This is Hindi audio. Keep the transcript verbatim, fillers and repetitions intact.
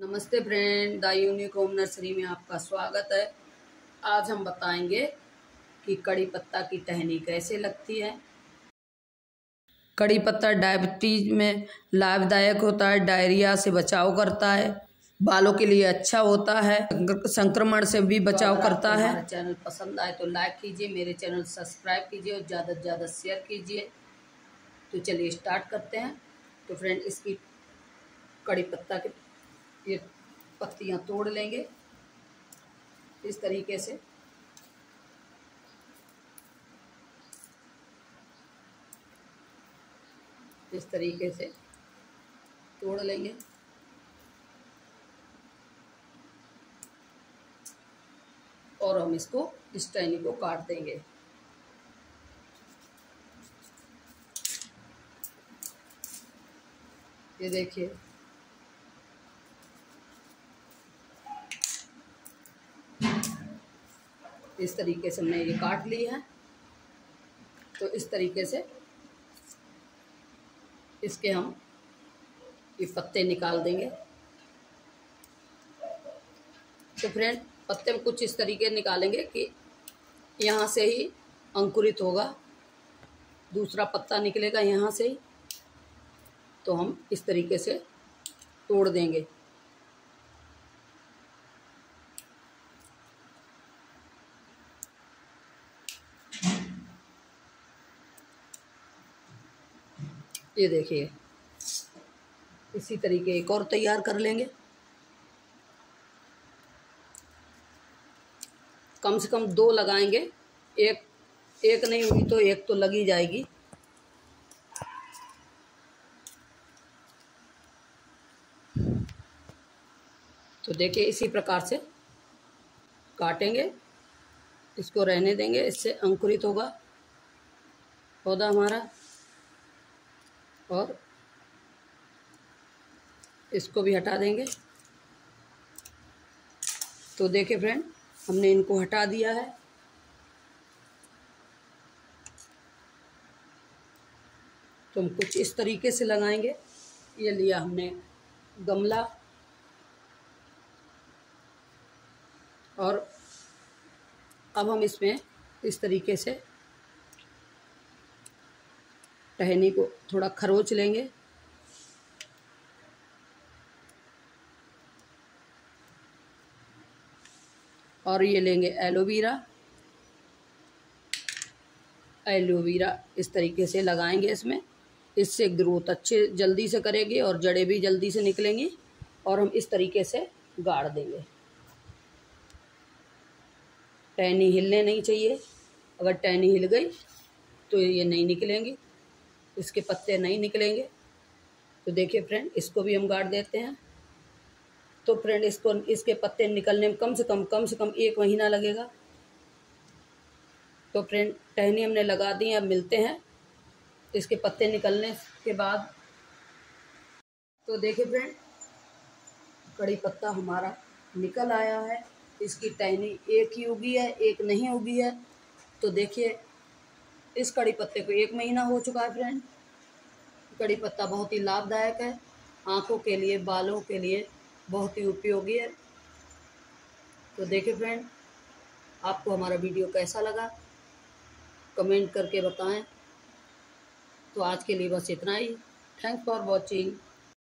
नमस्ते friend, the unique home nursery में आपका स्वागत है। आज हम बताएंगे कि कड़ी पत्ता की टहनी कैसे लगती है। कड़ी पत्ता डायबिटीज में लाभदायक होता है, डायरिया से बचाव करता है, बालों के लिए अच्छा होता है, संक्रमण से भी बचाव तो करता है। हमारा चैनल पसंद आए तो लाइक कीजिए, मेरे चैनल सब्सक्राइब कीजिए और ज़्यादा से ज़्यादा शेयर कीजिए। तो चलिए स्टार्ट करते हैं। तो फ्रेंड, इसकी कड़ी पत्ता के ये पत्तियां तोड़ लेंगे इस तरीके से। इस तरीके से तोड़ लेंगे और हम इसको इस टहनी को काट देंगे। ये देखिए, इस तरीके से हमने ये काट ली है। तो इस तरीके से इसके हम ये पत्ते निकाल देंगे। तो फ्रेंड, पत्ते हम कुछ इस तरीके निकालेंगे कि यहाँ से ही अंकुरित होगा, दूसरा पत्ता निकलेगा यहाँ से ही। तो हम इस तरीके से तोड़ देंगे। ये देखिए, इसी तरीके एक और तैयार कर लेंगे। कम से कम दो लगाएंगे, एक एक नहीं हुई तो एक तो लगी जाएगी। तो देखिए, इसी प्रकार से काटेंगे, इसको रहने देंगे, इससे अंकुरित होगा पौधा हमारा। और इसको भी हटा देंगे। तो देखिए फ्रेंड, हमने इनको हटा दिया है। तो हम कुछ इस तरीके से लगाएंगे। ये लिया हमने गमला और अब हम इसमें इस तरीके से टहनी को थोड़ा खरोच लेंगे और ये लेंगे एलोवेरा। एलोवेरा इस तरीके से लगाएंगे इसमें, इससे ग्रोथ अच्छे जल्दी से करेगी और जड़ें भी जल्दी से निकलेंगी। और हम इस तरीके से गाड़ देंगे। टहनी हिलने नहीं चाहिए, अगर टहनी हिल गई तो ये नहीं निकलेंगी, इसके पत्ते नहीं निकलेंगे। तो देखिए फ्रेंड, इसको भी हम गाड़ देते हैं। तो फ्रेंड, इसको इसके पत्ते निकलने में कम से कम कम से कम एक महीना लगेगा। तो फ्रेंड, टहनी हमने लगा दी है। अब मिलते हैं इसके पत्ते निकलने के बाद। तो देखिए फ्रेंड, कड़ी पत्ता हमारा निकल आया है। इसकी टहनी एक ही उगी है, एक नहीं उगी है। तो देखिए, इस कड़ी पत्ते को एक महीना हो चुका है। फ्रेंड, कड़ी पत्ता बहुत ही लाभदायक है, आँखों के लिए, बालों के लिए बहुत ही उपयोगी है। तो देखिए फ्रेंड, आपको हमारा वीडियो कैसा लगा कमेंट करके बताएं। तो आज के लिए बस इतना ही। Thanks for watching.